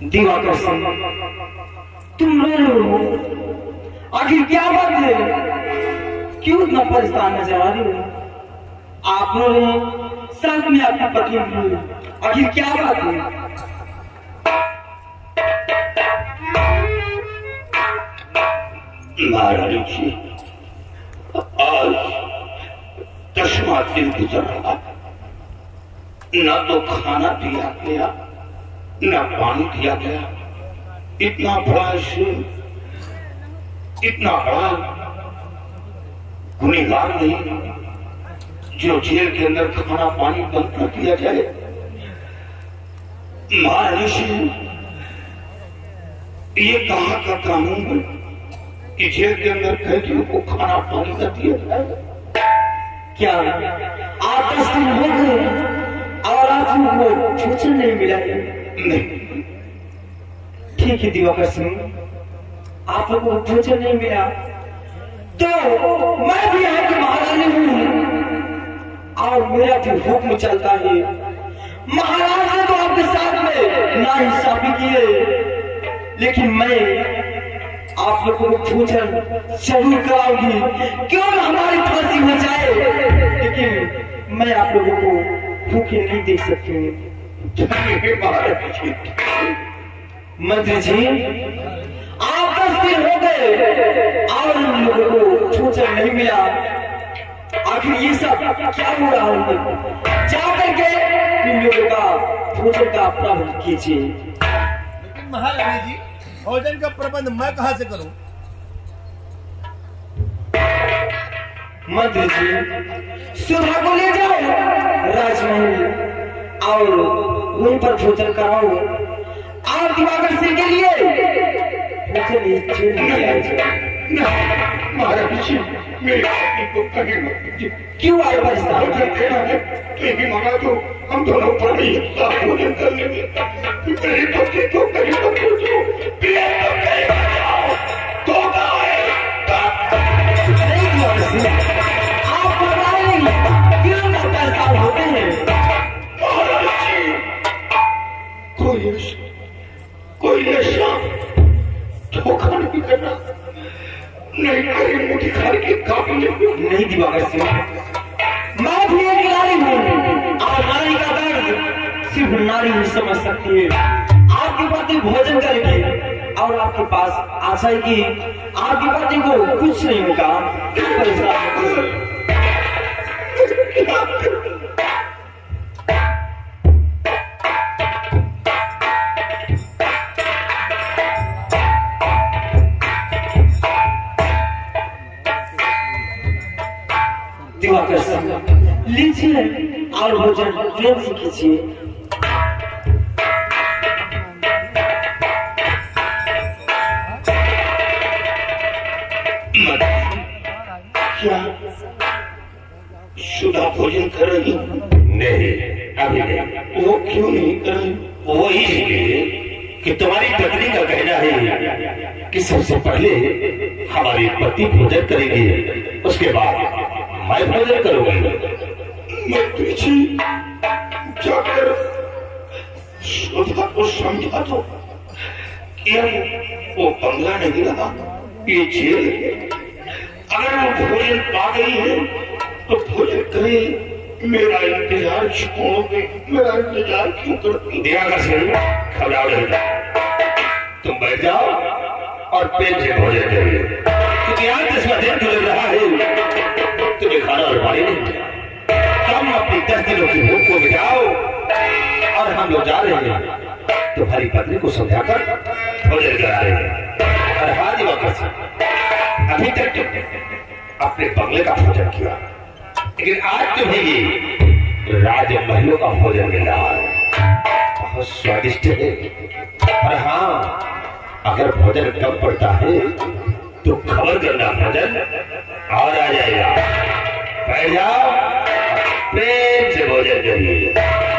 दिवाकर सिंह, तुम रो रहे हो, आखिर क्या बात है? क्यों इतना परेशान नजर आ रही हो? आप रो रहे हैं, साथ में आपकी पत्नी रो रही, आखिर क्या बात है? महारानी जी, आज 10वां दिन गुजर रहा, न तो खाना दिया गया न पानी दिया गया। इतना बड़ा इतना बड़ा गुनहगार नहीं जो जेल के अंदर खाना पानी बंद कर दिया जाए। महारानी जी, ये कहाँ का कानून है कि जेल के अंदर कैदियों को खाना पानी न दिया जाए? क्या आप 10 दिन हो गए और आपको भोजन नहीं मिला है? नहीं। ठीक है दिवाकर सिंह, आप लोगों को भोजन नहीं मिला तो मैं भी यहाँ की महारानी हूँ और मेरा भी हुक्म चलता है। महाराज ने तो आपके साथ में ना इंसाफी किए, लेकिन मैं आप लोगों को भोजन जरूर कराऊंगी, क्यों न हमारी फांसी हो जाए, लेकिन मैं आप लोगों को भूखे नहीं देख सकती। मंत्री जी, आप 10 दिन हो गए और हम लोगों को भोजन नहीं मिला, आखिर ये सब क्या हो रहा है? जाकर के इन लोगों का भोजन का प्रबंध कीजिए। लेकिन महारानी जी, भोजन का प्रबंध मैं कहां से करूं? मंत्री जी, सुधा को ले जाओ राजमहल और वहीं पर भोजन कराओ और दिवाकर सिंह के लिए भोजन महाराज जी, मेरी पत्नी को कहीं मत दीजिए। क्यों आए परेशान? यही मांगा तो हम दोनों पर ही भोजन कर लेंगे। मेरी पत्नी को कहीं मत दीजिए, आप बताएं क्यों परेशान होते हैं? कोई ऐसा धोखा नहीं करना, नहीं कहीं मुझे घर के काबिल नहीं दिवाकर सिंह, मैं भी एक नारी हूँ और नारी का दर्द सिर्फ नारी ही समझ सकती है। आपकी पत्नी भोजन करेगी और आपके पास आ जाएगी, आपकी पत्नी को कुछ नहीं होगा, परेशान दिवाकर सिंह, लीजिए और भोजन प्रेम से कीजिए। क्या सुधा भोजन कर रही? नहीं, अभी नहीं। वो क्यों नहीं कर रही? वो इसलिए कि तुम्हारी पत्नी का कहना है कि सबसे पहले हमारी पति भोजन करेगी, उसके बाद मैं भोजन करूंगी। मैं पीछे जाकर सुधा को समझा दो कि वो बंगला नहीं रहा, ये जेल है। अगर वो भोजन पा गई है तो भोजन करे, मेरा इंतजार छोड़ोगे? मेरा इंतजार क्यों करती? दिवाकर सिंह, खबराओ नहीं, तुम बैठ जाओ और पेट से भोजन करिए, क्योंकि आज 10वां दिन गुजर रहा है, तुम्हें खाना और पानी नहीं मिला। तुम अपनी 10 दिनों की भूख को मिटाओ और हम लोग जा रहे हैं तुम्हारी पत्नी को समझाकर भोजन करा रहे हैं। और हाँ दिवाकर सिंह, अभी तक तुमने अपने बंगले का भोजन किया, लेकिन आज तुम्हें ये राजमहलों का भोजन मिल रहा है, बहुत स्वादिष्ट है। और हाँ, अगर भोजन कम पड़ता है तो खबर करना, भोजन और आ जाएगा। बैठ जाओ, प्रेम से भोजन करिए।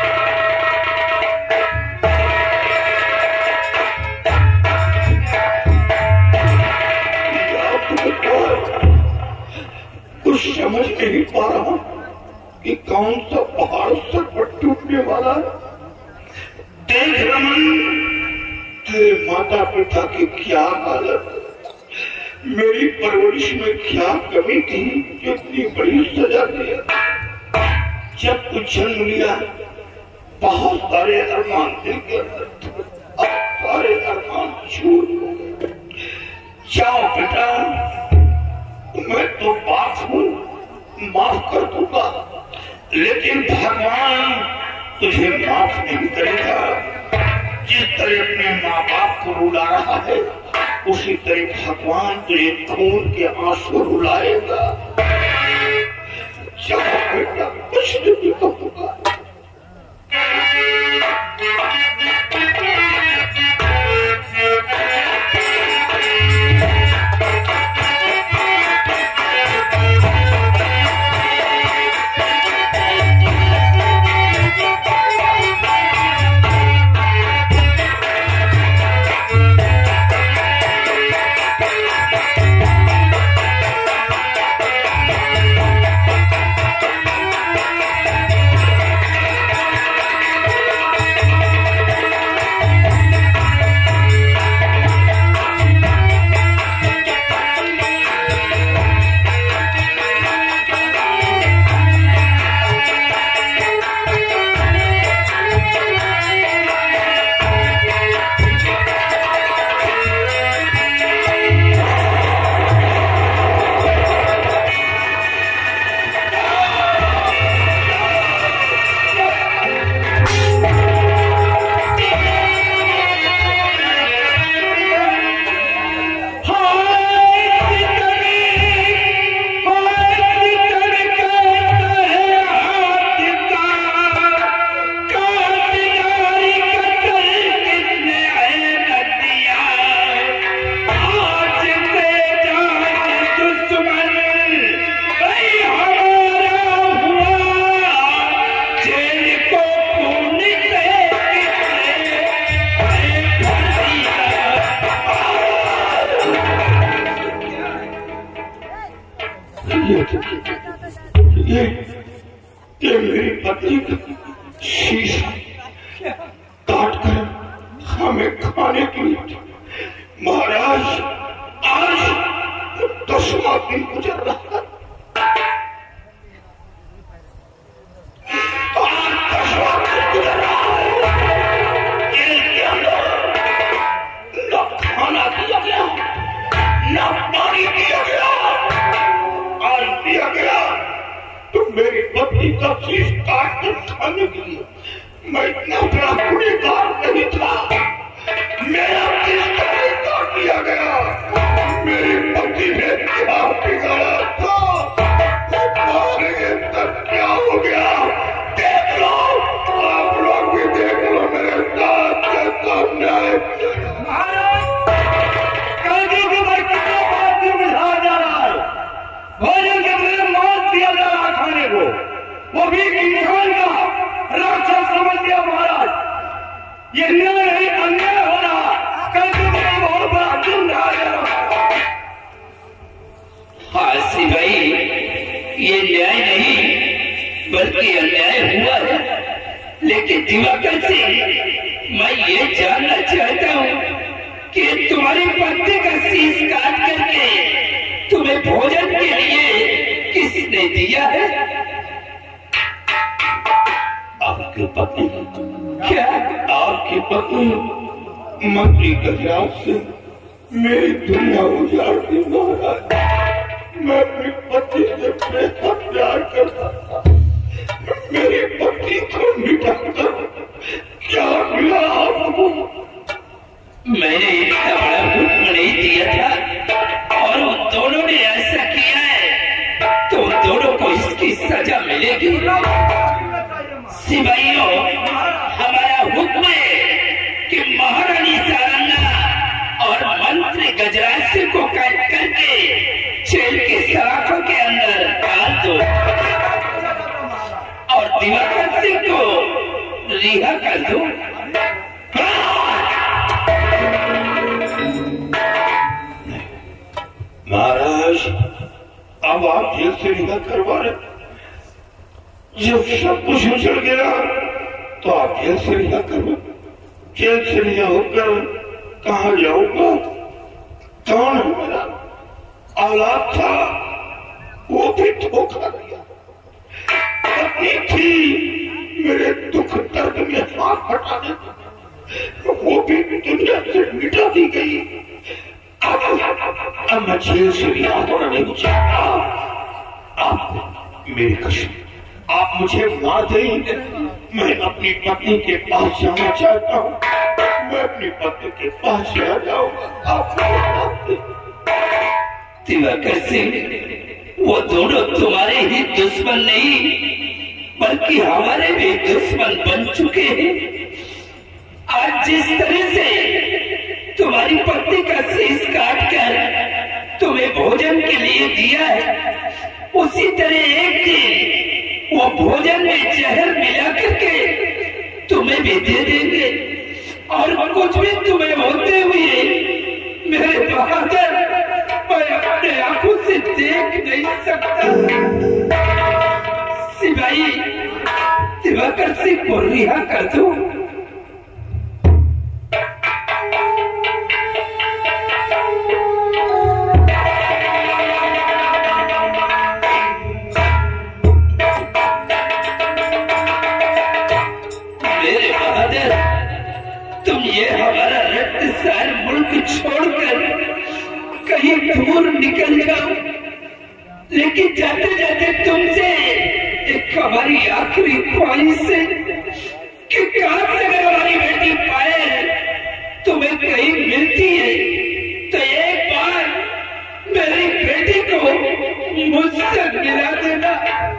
कुछ समझ नहीं पा रहा कि कौन सा पहाड़ सर पर टूटने वाला है। देख रमन, मेरे माता पिता की क्या हालत, मेरी परवरिश में क्या कमी थी जो इतनी बड़ी सजा दी। जब कुछ जन्म लिया बहुत सारे अरमान दिल के अंदर थे, अब सारे अरमान छूट हो गए। जाओ बेटा, मैं तो बाप हूँ, माफ कर दूंगा, लेकिन भगवान तुझे माफ नहीं करेगा। जिस तरह अपने माँ बाप को रुला रहा है, उसी तरह भगवान तुझे खून के आंसू रुलाएगा। जाओ बेटा, कुछ नहीं कहूंगा। ये मेरी पत्नी शीश काट कर हमें खाने की। महाराज, आज 10वां दिन गुजर रहा है। न खाना दिया गया, न पानी दिया गया, आज दिया गया तो मेरी पत्नी का शीश काट कर खाने के लिए। मैं इतना बड़ा गुनहगार नहीं था, मेरा शीश काट दिया गया। मेरी पत्नी ने क्या बिगाड़ा था, क्या हो गया, देख लो, आप लोग भी देख लो मेरे साथ कैसा न्याय। भोजन के बदले मौत दिया जा रहा खाने को, वो भी इंसान का राक्षस समझ दिया। महाराज, ये न्याय नहीं, अन्याय हो रहा। कल के बदले बहुत बड़ा जुर्म ढा रहा। हाँ सिपाही, ये न्याय नहीं बल्कि अन्याय हुआ है। लेकिन दिवाकर सिंह, मैं ये जानना चाहता हूँ कि तुम्हारी पत्नी का शीश काट करके तुम्हें भोजन के लिए किसने दिया है? आपकी पत्नी। क्या आपकी पत्नी मंत्री गजराज से मेरी दुनिया उजाड़ दी। महाराज, मैं अपनी पत्नी से बेहद प्यार करता था, मेरी पत्नी को मिटाकर क्या मिला आपको? मैंने इतना बड़ा हुक्म नहीं दिया था और उन दोनों ने ऐसा किया है तो उन दोनों को इसकी सजा मिलेगी। सिपाहियों, हमारा हुक्म है कि महारानी सारंगा और मंत्री गजराज सिंह को कैद करके जेल के सलाखों के अंदर डाल दो और दिवाकर सिंह को रिहा कर दो। महाराज, अब आप जेल से रिहा करवा रहे। जब सब कुछ उछल गया तो आप जेल से रिहा करवा। जेल से रिहा होकर कहाँ जाऊंगा? कौन मेरा औलाद था वो भी धोखा दिया, पत्नी थी मेरे दुख दर्द में हाथ हटा दे वो भी दुनिया से मिटा दी गई। अब मैं जेल से भी हाथ नहीं चाहता। आप मेरी कसम, आप मुझे मार देंगे, मैं अपनी पत्नी के पास जाना चाहता हूँ, मैं अपनी पत्नी के पास चला जाऊंगा। आप दिवाकर सिंह, वो दोनों तुम्हारे ही दुश्मन नहीं बल्कि हमारे भी दुश्मन बन चुके हैं। आज जिस तरह से तुम्हारी पत्नी का शीश काट कर तुम्हें भोजन के लिए दिया है, उसी तरह एक दिन वो भोजन में जहर मिला करके तुम्हें भी दे देंगे और कुछ भी तुम्हें होते हुए मेरे बहादुर मैं अपने आंखों से देख नहीं सकता। सिपाही, दिवाकर सिंह को रिहा कर दो। मेरे बहादुर, तुम ये हमारा रक्तसार मुल्क छोड़कर कहीं दूर निकल जाओ, लेकिन जाते जाते तुमसे एक हमारी आखिरी ख्वाहिश है कि काश अगर हमारी बेटी पायल तुम्हें कहीं मिलती है तो एक बार मेरी बेटी को मुझसे मिला देना।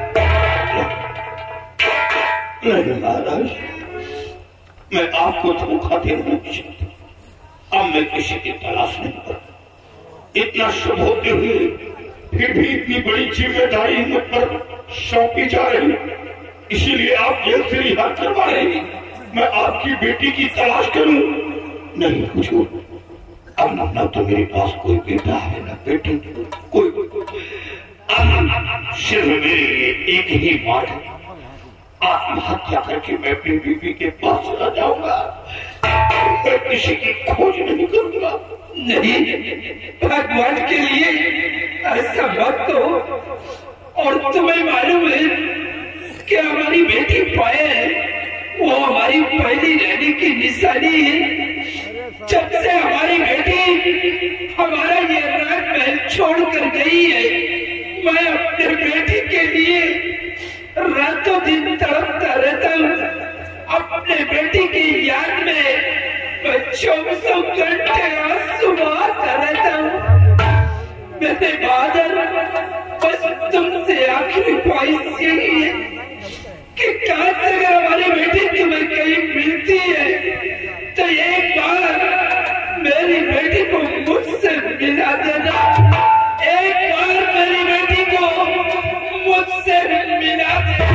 नहीं महाराज, मैं आपको धोखा देना नहीं चाहता। अब मैं किसी की तलाश नहीं करता। इतना शुभ होते हुए फिर भी इतनी बड़ी जिम्मेदारी मुझ पर सौंपी जा रही, इसीलिए आप जेल से रिहा करवा रहे हैं। मैं आपकी बेटी की तलाश करूं? नहीं हुजूर, अब न तो मेरे पास कोई बेटा है न बेटी, कोई अब सिर्फ मेरे लिए एक ही बात है, आत्महत्या करके मैं अपनी बीवी के पास चला जाऊंगा। मैं किसी की खोज नहीं करूंगा। नहीं, भगवान के लिए ऐसा मत कहो। और तुम्हें मालूम है कि हमारी बेटी पायल वो हमारी पहली रहने की निशानी है। जब से हमारी बेटी हमारा ये राजमहल छोड़कर गई है, मैं अपने बेटी के लिए रातों दिन तड़पता रहता हूँ। अपने बेटी की याद में मैं 24 घंटे आंसू बहाता रहता हूँ। मेरे बहादुर, बस तुमसे आखिरी ख्वाहिश यही है कि काश अगर हमारी बेटी तुम्हें कहीं मिलती है तो एक बार मेरी बेटी को मुझसे मिला देना। एक बार मेरी बेटी को मुझसे मिला देना।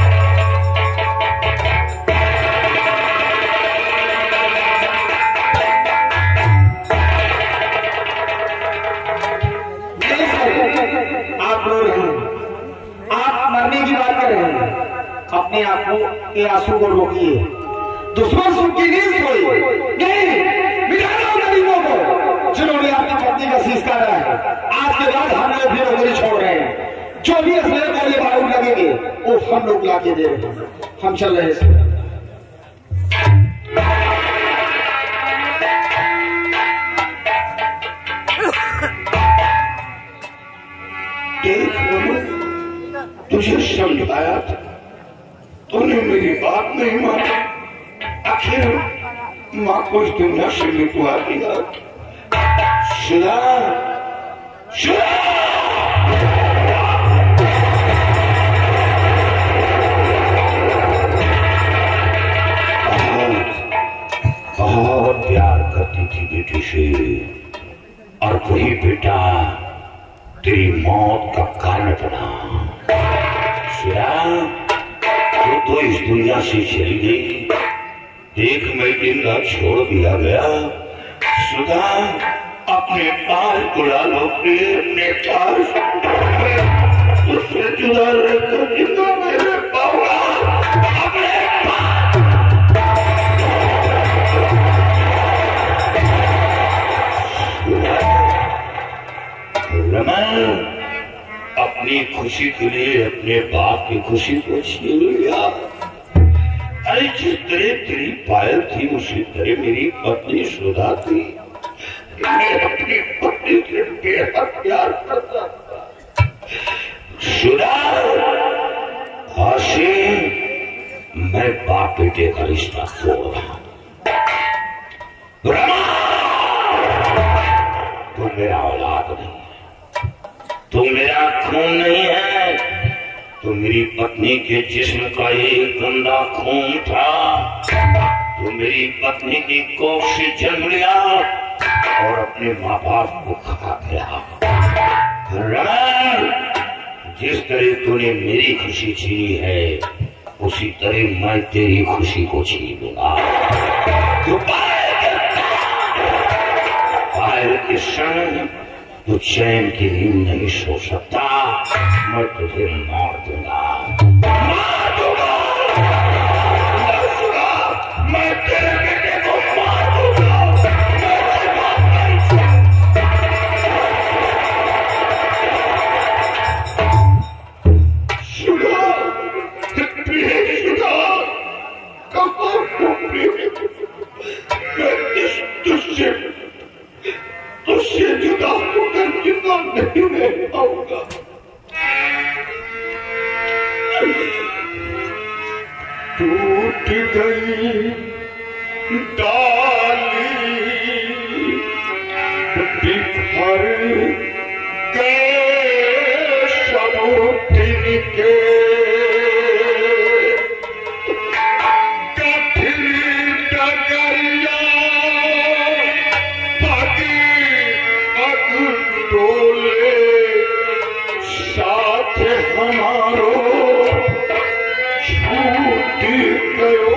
आप रो रहे हैं, आप मरने की बात कर रहे हैं, अपने आंखों के आंसू को रोकिए। दुश्मन सुख की नींद सोई नहीं, मिटा दो गरीबों को जिन्होंने अपनी पत्नी का शीश काटा है। आज के बाद हम लोग भी नौकरी छोड़ रहे हैं, जो भी असले गोले बारूद लगेंगे वो हम लोग लाके दे रहे हैं। हम चल रहे हैं। तुझे समझाया था, तूने मेरी बात नहीं मानी। आखिर माँ को इस दुनिया से मिटवा दिया। शिला, शिला! बहुत प्यार करती थी बेटी से, और वही बेटा तेरी मौत का कारण बना। शिला, तू तो इस दुनिया से चली गई, देख मैं जिंदा छोड़ दिया गया। सुधा, अपने पास बुला लो प्रिय, अपने पास उससे जुदा रहकर जिंदा मेरे पाऊंगा। अपने पास खुशी के लिए अपने बाप की खुशी को छीन लिया। अरे जिस तरह तेरी पायल थी उसी तरह मेरी पत्नी सुधा थी। मैं अपनी पत्नी से बेहद प्यार करता था। सुधा, हाशिम, मैं बाप बेटे का रिश्ता तोड़ रहा हूं। तुम मेरा औलाद नहीं है, तुम मेरा खून नहीं है, तुम मेरी पत्नी के जिस्म का एक गंदा खून था। तुम मेरी पत्नी की कोख से जन्म लिया और अपने माँ बाप को खा गया। रमन, जिस तरह तूने मेरी खुशी छीनी है उसी तरह मैं तेरी खुशी को छीन लूंगा। तू पायल के क्षण तू चैन की नींद नहीं सो सकता। मैं तुझे मार दूंगा, मार दूंगा। मैं तेरे बेटे को मार दूंगा। तुझसे जुदा होकर जुदा नहीं रह पाऊंगा। टूट गई डाली, बिखर गए सब तिनके, हमारो छूट गयो